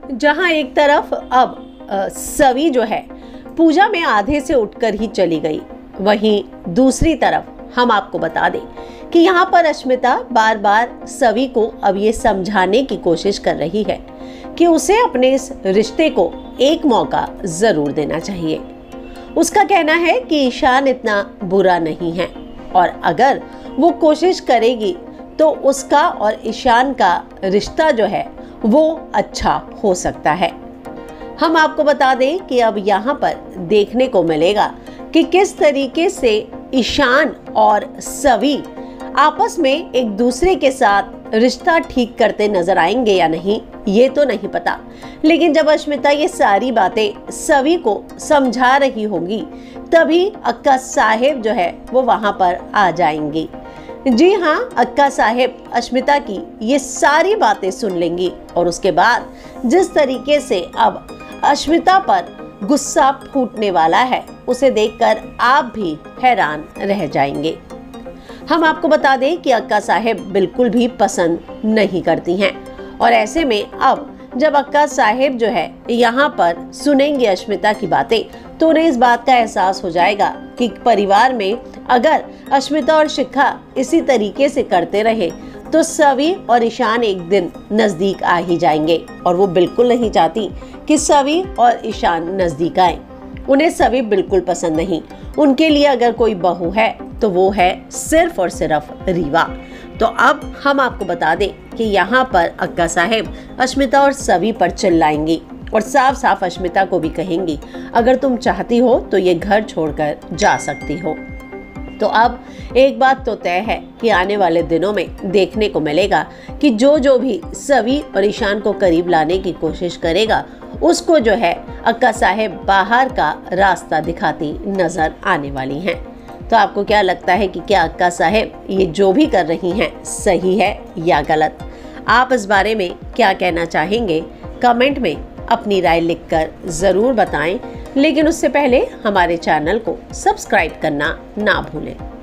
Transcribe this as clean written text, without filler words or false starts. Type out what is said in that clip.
जहां एक तरफ अब सवी जो है पूजा में आधे से उठकर ही चली गई, वहीं दूसरी तरफ हम आपको बता दें कि यहाँ पर अश्मिता बार बार सवी को अब ये समझाने की कोशिश कर रही है कि उसे अपने इस रिश्ते को एक मौका जरूर देना चाहिए। उसका कहना है कि ईशान इतना बुरा नहीं है और अगर वो कोशिश करेगी तो उसका और ईशान का रिश्ता जो है वो अच्छा हो सकता है। हम आपको बता दें कि अब यहाँ पर देखने को मिलेगा कि किस तरीके से ईशान और सवी आपस में एक दूसरे के साथ रिश्ता ठीक करते नजर आएंगे या नहीं, ये तो नहीं पता। लेकिन जब अश्मिता ये सारी बातें सवी को समझा रही होंगी तभी अक्का साहेब जो है वो वहां पर आ जाएंगी। जी हाँ, अक्का साहेब अश्मिता की ये सारी बातें सुन लेंगी और उसके बाद जिस तरीके से अब अश्मिता पर गुस्सा फूटने वाला है उसे देखकर आप भी हैरान रह जाएंगे। हम आपको बता दें कि अक्का साहेब बिल्कुल भी पसंद नहीं करती हैं और ऐसे में अब जब अक्का साहेब जो है यहाँ पर सुनेंगे अश्मिता की बातें तो उन्हें इस बात का एहसास हो जाएगा कि परिवार में अगर अश्मिता और शिखा इसी तरीके से करते रहे तो सवी और ईशान एक दिन नजदीक आ ही जाएंगे और वो बिल्कुल नहीं चाहती कि सवी और ईशान नजदीक आए। उन्हें सवी बिल्कुल पसंद नहीं। उनके लिए अगर कोई बहू है तो वो है सिर्फ और सिर्फ रीवा। तो अब हम आपको बता दें कि यहाँ पर अक्का साहेब अश्मिता और सवी पर चिल्लाएंगी और साफ साफ अश्मिता को भी कहेंगी अगर तुम चाहती हो तो ये घर छोड़कर जा सकती हो। तो अब एक बात तो तय है कि आने वाले दिनों में देखने को मिलेगा कि जो भी सवी और ईशान को करीब लाने की कोशिश करेगा उसको जो है अक्का साहेब बाहर का रास्ता दिखाती नजर आने वाली हैं। तो आपको क्या लगता है कि क्या अक्का साहेब ये जो भी कर रही हैं सही है या गलत? आप इस बारे में क्या कहना चाहेंगे? कमेंट में अपनी राय लिखकर ज़रूर बताएं, लेकिन उससे पहले हमारे चैनल को सब्सक्राइब करना ना भूलें।